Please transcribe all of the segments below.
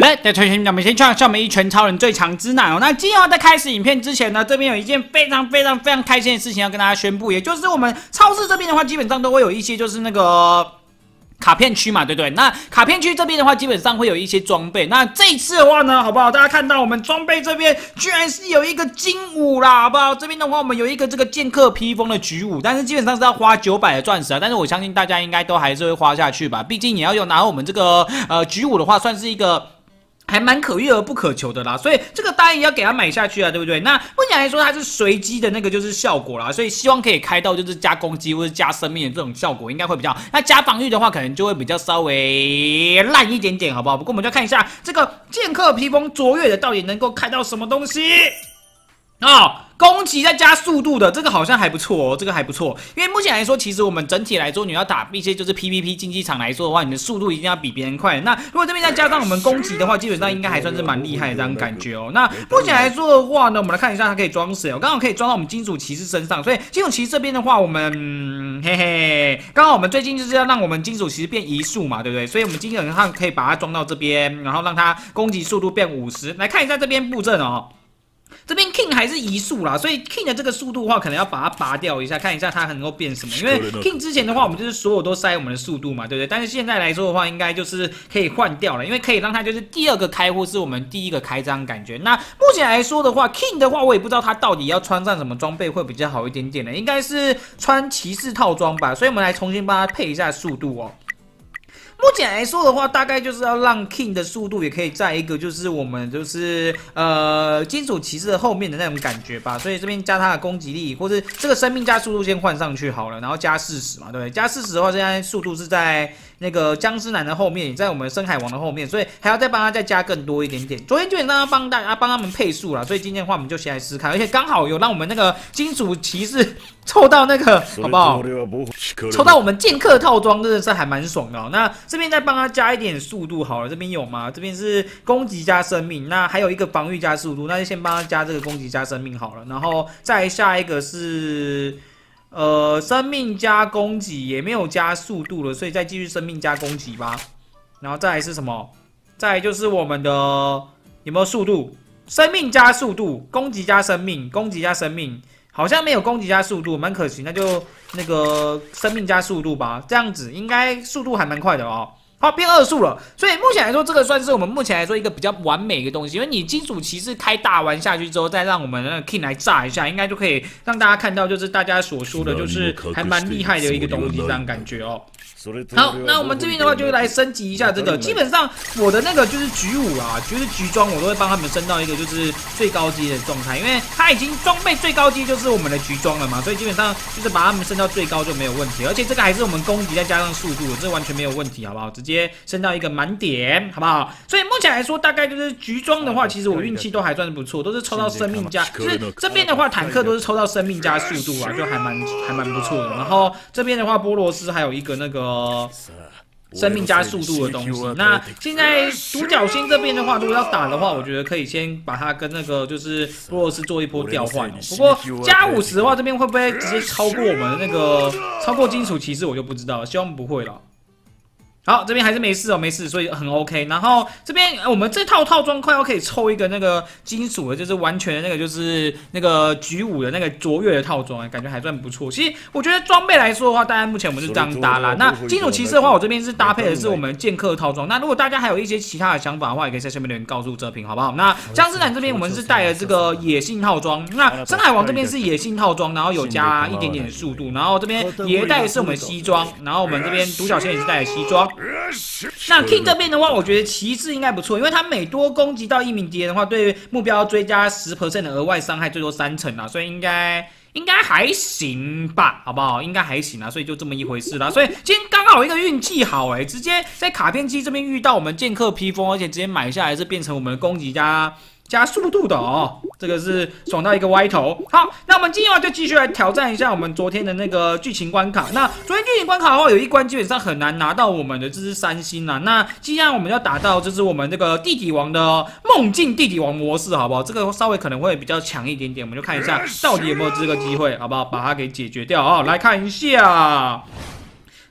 来，在推荐我们先创上我们一拳超人最强之奶哦。那今天在开始影片之前呢，这边有一件非常开心的事情要跟大家宣布，也就是我们超市这边的话，基本上都会有一些就是那个卡片区嘛，对不对？那卡片区这边的话，基本上会有一些装备。那这一次的话呢，好不好？大家看到我们装备这边居然是有一个金武啦，好不好？这边的话，我们有一个这个剑客披风的举武，但是基本上是要花900的钻石啊。但是我相信大家应该都还是会花下去吧，毕竟你要有拿我们这个举武的话，算是一个还蛮可遇而不可求的啦，所以这个当然也要给他买下去啊，对不对？那目前来说，它是随机的那个就是效果啦，所以希望可以开到就是加攻击或者加生命的这种效果，应该会比较好。那加防御的话，可能就会比较稍微烂一点点，好不好？不过我们就看一下这个剑客披风卓越的到底能够开到什么东西哦。攻击再加速度的，这个好像还不错哦，这个还不错。因为目前来说，其实我们整体来说，你要打一些就是 PVP 竞技场来说的话，你的速度一定要比别人快。那如果这边再加上我们攻击的话，基本上应该还算是蛮厉害的这样感觉哦。那目前来说的话呢，我们来看一下它可以装谁哦，刚好可以装到我们金属骑士身上。所以金属骑士这边的话，我们嘿嘿，刚好我们最近就是要让我们金属骑士变移速嘛，对不对？所以我们基本上可以把它装到这边，然后让它攻击速度变50。来看一下这边布阵哦。这边 King 还是移速啦，所以 King 的这个速度的话，可能要把它拔掉一下，看一下它能够变什么。因为 King 之前的话，我们就是所有都塞我们的速度嘛，对不对？但是现在来说的话，应该就是可以换掉了，因为可以让它就是第2个开或是我们第1个开这样感觉。那目前来说的话 ，King 的话，我也不知道他到底要穿上什么装备会比较好一点点的，应该是穿骑士套装吧。所以我们来重新帮他配一下速度哦。目前来说的话，大概就是要让 King 的速度也可以在一个就是我们就是金属骑士的后面的那种感觉吧，所以这边加他的攻击力，或是这个生命加速度先换上去好了，然后加40嘛，对不对？加40的话，现在速度是在那个僵尸男的后面，也在我们深海王的后面，所以还要再帮他再加更多一点点。昨天基本上要帮他们配速啦，所以今天的话我们就先来试试看，而且刚好有让我们那个金属骑士凑到那个好不好？抽到我们剑客套装真的是还蛮爽的哦。那这边再帮他加一点速度好了，这边有吗？这边是攻击加生命，那还有一个防御加速度，那就先帮他加这个攻击加生命好了，然后再下一个是生命加攻击，也没有加速度了，所以再继续生命加攻击吧。然后再来是什么？再来就是我们的有没有速度？生命加速度，攻击加生命，攻击加生命。好像没有攻击加速度，蛮可惜，那就那个生命加速度吧，这样子应该速度还蛮快的哦。好，变2速了，所以目前来说，这个算是我们目前来说一个比较完美的东西。因为你金属骑士开大完下去之后，再让我们那个 King 来炸一下，应该就可以让大家看到，就是大家所说的，就是还蛮厉害的一个东西，这样感觉哦。好，那我们这边的话就来升级一下这个。基本上我的那个就是举武啊，就是举装，我都会帮他们升到一个就是最高阶的状态，因为他已经装备最高阶就是我们的举装了嘛，所以基本上就是把他们升到最高就没有问题。而且这个还是我们攻击再加上速度，这完全没有问题，好不好？直接升到一个满点，好不好？所以目前来说，大概就是举装的话，其实我运气都还算是不错，都是抽到生命加，就是这边的话坦克都是抽到生命加速度啊，就还蛮不错的。然后这边的话，波罗斯还有一个那个生命加速度的东西。那现在独角仙这边的话，如果要打的话，我觉得可以先把它跟那个就是波罗斯做一波调换。不过加50的话，这边会不会直接超过我们的那个超过金属骑士，我就不知道了，希望不会了。好，这边还是没事哦，没事，所以很 OK。然后这边我们这套套装快要可以抽一个那个金属的，就是完全的那个就是那个举武的那个卓越的套装，感觉还算不错。其实我觉得装备来说的话，当然目前我们是这样搭啦。那金属骑士的话，我这边是搭配的是我们剑客套装。那如果大家还有一些其他的想法的话，也可以在下面留言告诉哲平，好不好？那僵尸男这边我们是带了这个野性套装，那深海王这边是野性套装，然后有加一点点的速度，然后这边也带的是我们西装，然后我们这边独角仙也是带的西装。那 King 这边的话，我觉得骑士应该不错，因为他每多攻击到1名敌人的话，对目标追加10% 的额外伤害，最多3成啊，所以应该还行吧，好不好？应该还行啊，所以就这么一回事啦。所以今天刚好一个运气好直接在卡片机这边遇到我们剑客披风，而且直接买下来是变成我们的攻击加速度的哦，这个是爽到一个歪头。好，那我们今天的话就继续来挑战一下我们昨天的那个剧情关卡。那昨天剧情关卡的话，有一关基本上很难拿到我们的这是3星啦。那既然我们要打到就是我们这个地底王的梦境地底王模式，好不好？这个稍微可能会比较强一点点，我们就看一下到底有没有这个机会，好不好？把它给解决掉啊！来看一下。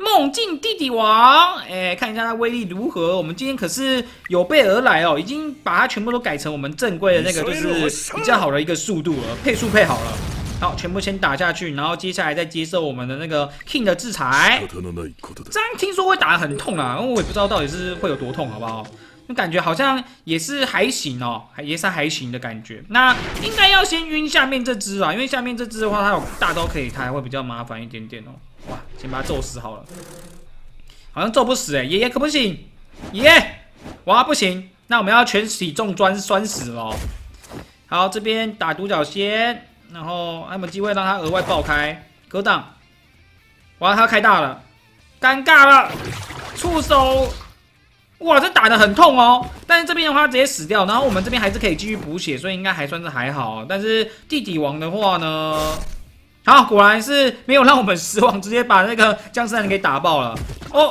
梦境地底王，看一下它威力如何。我们今天可是有备而来哦，已经把它全部都改成我们正规的那个，就是比较好的一个速度了，配速配好了。好，全部先打下去，然后接下来再接受我们的那个 King 的制裁。这样听说会打得很痛啊，我也不知道到底是会有多痛，好不好？那感觉好像也是还行哦，也是还行的感觉。那应该要先晕下面这只啊，因为下面这只的话，它有大刀可以开，会比较麻烦一点点哦。哇，先把它揍死好了。好像揍不死爷爷可不行，爷爷，哇不行，那我们要全体重栓死了。好，这边打独角仙，然后还有没有机会让它额外爆开？格挡，哇，它要开大了，尴尬了，触手。哇，这打得很痛哦！但是这边的话直接死掉，然后我们这边还是可以继续补血，所以应该还算是还好。但是地底王的话呢，好，果然是没有让我们失望，直接把那个僵尸男给打爆了。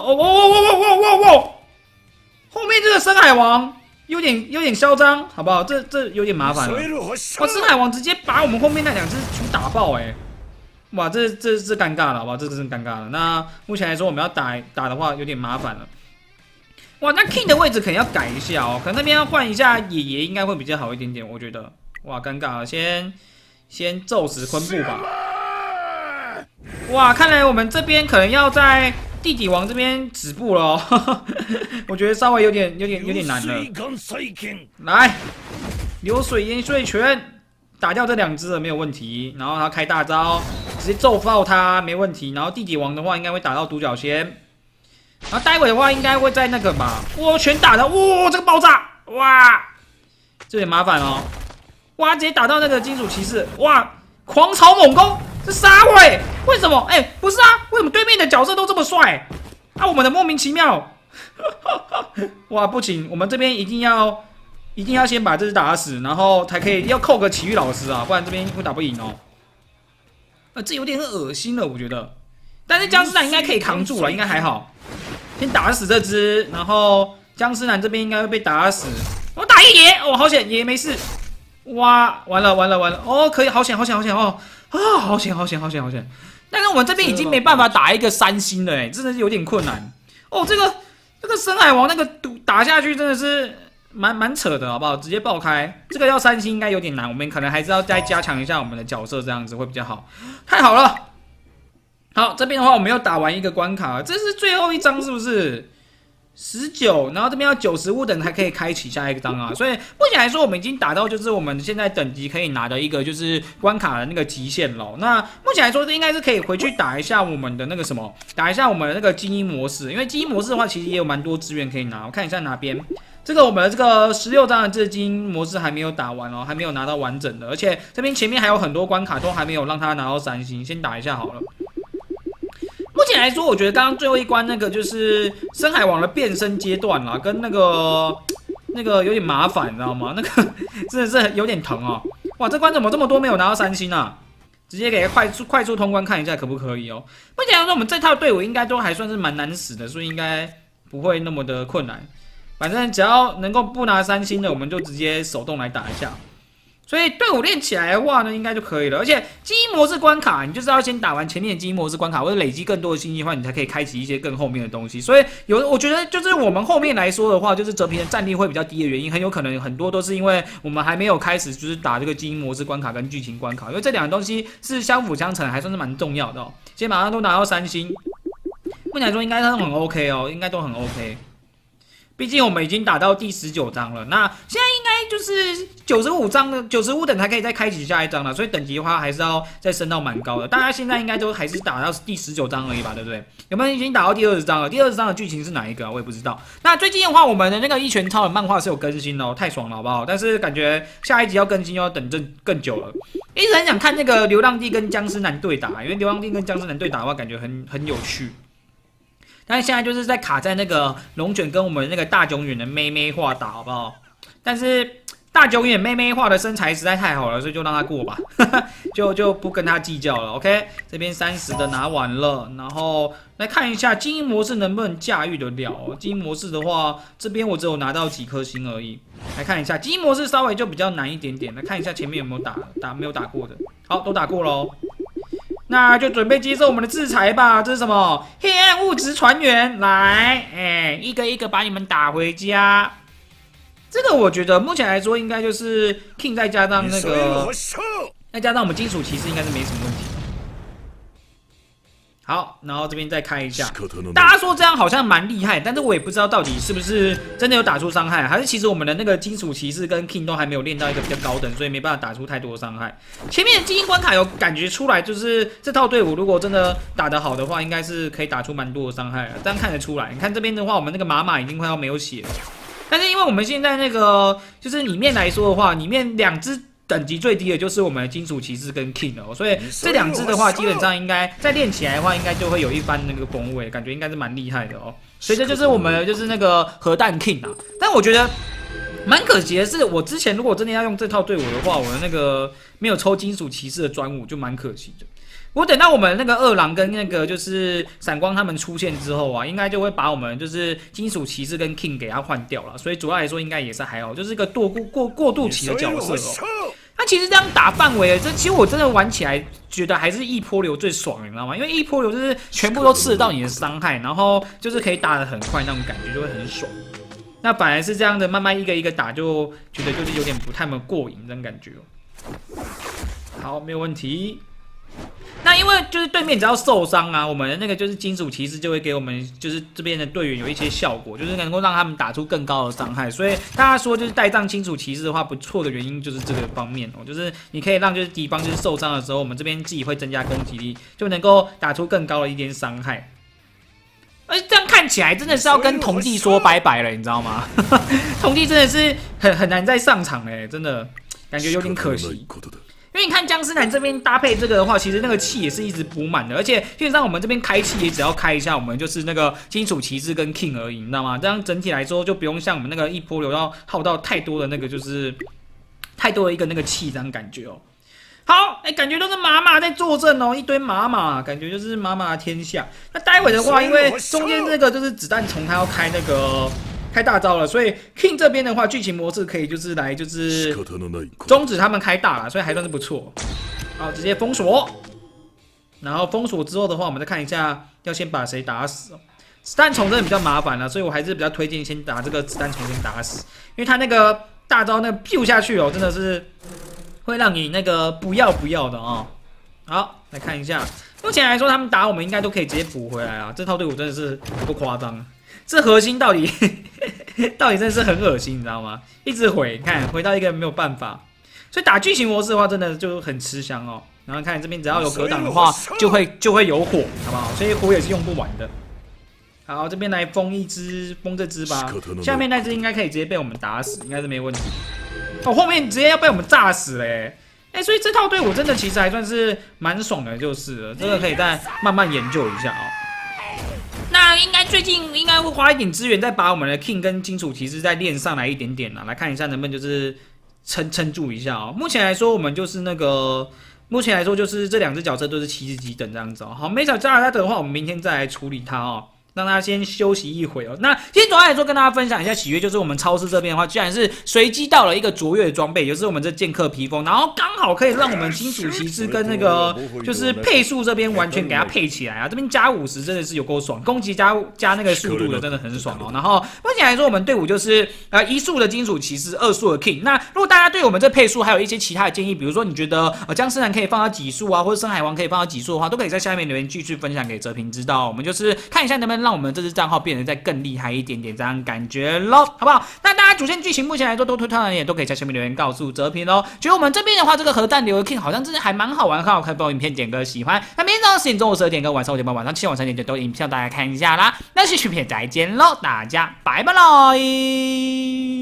后面这个深海王有点嚣张，好不好？这有点麻烦了。哇，深海王直接把我们后面那两只全打爆哇，这尴尬了，好不好？这真尴尬了。那目前来说，我们要打的话有点麻烦了。哇，那 King 的位置可能要改一下哦，可能那边要换一下爷爷，应该会比较好一点点，我觉得。哇，尴尬了，先揍死昆布吧。哇，看来我们这边可能要在地底王这边止步了哦，我觉得稍微有点难了。来，流水淹碎拳，打掉这两只了没有问题，然后他开大招，直接揍爆他没问题，然后地底王的话应该会打到独角仙。然后待会的话应该会在那个吧，哇，全打的，哇，这个爆炸，哇，这有点麻烦哦，哇，直接打到那个金属骑士，哇，狂潮猛攻，这啥鬼？为什么？不是啊，为什么对面的角色都这么帅？啊，我们的莫名其妙，哇，不行，我们这边一定要先把这只打死，然后才可以要扣个奇遇老师啊，不然这边会打不赢哦。这有点恶心了，我觉得，但是僵尸男应该可以扛住了，应该还好。先打死这只，然后僵尸男这边应该会被打死。我打爷爷，哦，好险，爷爷没事。哇，完了，哦，可以，好险哦，啊，好险。但是我们这边已经没办法打一个3星了，真的是有点困难。哦，这个深海王那个打下去真的是蛮扯的，好不好？直接爆开，这个要3星应该有点难，我们可能还是要再加强一下我们的角色，这样子会比较好。太好了。好，这边的话我们又打完一个关卡了，这是最后一章是不是？19，然后这边要90物等才可以开启下一个章啊，所以目前来说我们已经打到就是我们现在等级可以拿的一个就是关卡的那个极限了。那目前来说，这应该是可以回去打一下我们的那个什么，打一下我们的那个精英模式，因为精英模式的话其实也有蛮多资源可以拿。我看一下哪边，这个我们的这个16章的这个精英模式还没有打完哦，还没有拿到完整的，而且这边前面还有很多关卡都还没有让他拿到3星，先打一下好了。目前来说，我觉得刚刚最后一关那个就是深海王的变身阶段啦，跟那个有点麻烦，你知道吗？那个真的是有点疼哦。哇，这关怎么这么多没有拿到3星啊？直接给快速通关看一下可不可以哦。目前来说，我们这套队伍应该都还算是蛮难死的，所以应该不会那么的困难。反正只要能够不拿3星的，我们就直接手动来打一下。所以队伍练起来的话呢，应该就可以了。而且基因模式关卡，你就是要先打完前面的基因模式关卡，或者累积更多的信息的话，你才可以开启一些更后面的东西。所以我觉得就是我们后面来说的话，就是哲平的战力会比较低的原因，很有可能很多都是因为我们还没有开始就是打这个基因模式关卡跟剧情关卡，因为这两个东西是相辅相成，还算是蛮重要的哦。先马上都拿到3星，目前来说应该都很 OK 哦，应该都很 OK。毕竟我们已经打到第19章了，那现在应该就是95章的95等才可以再开启下一章了，所以等级的话还是要再升到蛮高的。大家现在应该都还是打到第19章而已吧，对不对？有没有已经打到第20章了？第20章的剧情是哪一个啊？我也不知道。那最近的话，我们的那个一拳超人漫画是有更新的哦，太爽了，好不好？但是感觉下一集要更新又要等更久了。一直很想看那个流浪地跟僵尸男对打，因为流浪地跟僵尸男对打的话，感觉很有趣。但是现在就是在卡在那个龙卷跟我们那个大囧远的妹妹画打，好不好？但是大囧远妹妹画的身材实在太好了，所以就让他过吧，就不跟他计较了。OK， 这边30的拿完了，然后来看一下精英模式能不能驾驭得了。精英模式的话，这边我只有拿到几颗星而已。来看一下精英模式稍微就比较难一点点。来看一下前面有没有打没有打过的，好，都打过了哦。 那就准备接受我们的制裁吧。这是什么？黑暗物质船员来，一个一个把你们打回家。这个我觉得目前来说，应该就是 King 再加上那个，再加上我们金属骑士，应该是没什么问题。好，然后这边再开一下。大家说这样好像蛮厉害，但是我也不知道到底是不是真的有打出伤害，还是其实我们的那个金属骑士跟 King 都还没有练到一个比较高等，所以没办法打出太多伤害。前面的精英关卡有感觉出来，就是这套队伍如果真的打得好的话，应该是可以打出蛮多的伤害的，这样看得出来。你看这边的话，我们那个马已经快要没有血了，但是因为我们现在那个就是里面来说的话，里面2只。等级最低的就是我们的金属骑士跟 King 哦，所以这2只的话，基本上应该再练起来的话，应该就会有一番那个风味，感觉应该是蛮厉害的哦。所以这就是我们就是那个核弹 King 啊。但我觉得蛮可惜的是，我之前如果真的要用这套队伍的话，我的那个没有抽金属骑士的专武就蛮可惜的。我等到我们那个2郎跟那个就是闪光他们出现之后啊，应该就会把我们就是金属骑士跟 King 给他换掉了，所以主要来说应该也是还好，就是一个过渡期的角色哦。那其实这样打范围，其实我真的玩起来觉得还是一波流最爽，你知道吗？因为一波流就是全部都吃得到你的伤害，然后就是可以打得很快，那种感觉就会很爽。那反而是这样的，慢慢一个一个打，就觉得就是有点不太过瘾这种感觉哦。好，没有问题。那因为就是对面只要受伤啊，我们的那个就是金属骑士就会给我们就是这边的队员有一些效果，就是能够让他们打出更高的伤害。所以大家说就是带上金属骑士的话不错的原因就是这个方面哦，就是你可以让就是敌方就是受伤的时候，我们这边自己会增加攻击力，就能够打出更高的一点伤害。而这样看起来真的是要跟同帝说拜拜了，你知道吗？同帝真的是很难再上场哎，真的感觉有点可惜。因为你看僵尸男这边搭配这个的话，其实那个气也是一直补满的，而且基本上我们这边开气也只要开一下，我们就是那个金属骑士跟 King 而已，你知道吗？这样整体来说就不用像我们那个一波流要耗到太多的那个就是太多的一个那个气这样感觉哦。好，感觉都是马在坐镇哦，一堆马，感觉就是马的天下。那待会的话，因为中间这个就是子弹虫，它要开那个。开大招了，所以 King 这边的话，剧情模式可以就是来就是终止他们开大了，所以还算是不错。好，直接封锁，然后封锁之后的话，我们再看一下要先把谁打死哦。子弹虫真的比较麻烦了，所以我还是比较推荐先打这个子弹虫先打死，因为他那个大招那个 Q 下去哦，真的是会让你那个不要的哦。好，来看一下，目前来说他们打我们应该都可以直接补回来啊，这套队伍真的是不夸张。这核心到底真的是很恶心，你知道吗？一直回，看回到一个没有办法，所以打剧情模式的话，真的就很吃香哦。然后看这边只要有格挡的话，就会有火，好不好？所以火也是用不完的。好，这边来封这只吧，下面那只应该可以直接被我们打死，应该是没问题。哦，后面直接要被我们炸死嘞！所以这套队伍真的其实还算是蛮爽的，就是了，这个可以再慢慢研究一下哦。那应该最近应该会花一点资源，再把我们的 King 跟金属骑士再练上来一点点啦，来看一下能不能就是撑住一下哦。目前来说，我们就是那个，目前来说就是这2只角色都是70级等这样子哦。好，没找加拿大的话，我们明天再来处理它哦。让他先休息一会哦。那今天总的来说，跟大家分享一下喜悦，就是我们超市这边的话，居然是随机到了一个卓越的装备，就是我们这剑客披风，然后刚好可以让我们金属骑士跟那个就是配速这边完全给它配起来啊。这边加50真的是有够爽，攻击加那个速度的真的很爽哦。然后目前来说，我们队伍就是1速的金属骑士，2速的 King。那如果大家对我们这配速还有一些其他的建议，比如说你觉得僵尸男可以放到几速啊，或者深海王可以放到几速的话，都可以在下面留言继续分享给哲平知道。我们就是看一下能不能让我们这支账号变得再更厉害一点点，这样感觉咯，好不好？那大家主线剧情目前来说都推荐的也都可以在下面留言告诉哲平咯。觉得我们这边的话，这个核弹流的 King 好像真的还蛮好玩，很好看，帮我影片点个喜欢。那明天早上10点中午12点跟晚上5点半晚上7点晚上3点都有影片，大家看一下啦。那是视频片再见喽，大家拜拜喽。